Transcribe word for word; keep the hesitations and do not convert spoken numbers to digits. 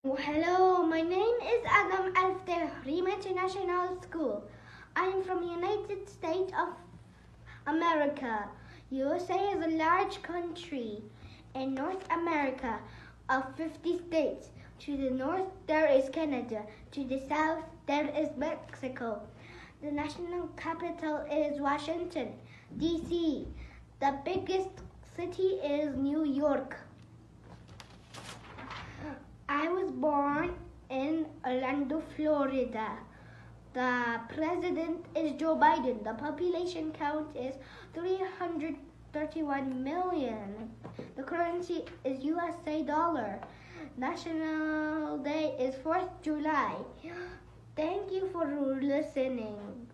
Oh, hello, my name is Adam Alfter, Reema International School. I am from United States of America. U S A is a large country in North America of fifty states. To the north there is Canada. To the south there is Mexico. The national capital is Washington, D C The biggest city is New York. I was born in Orlando, Florida. The president is Joe Biden. The population count is three hundred thirty-one million. The currency is U S A dollar. National Day is fourth of July. Thank you for listening.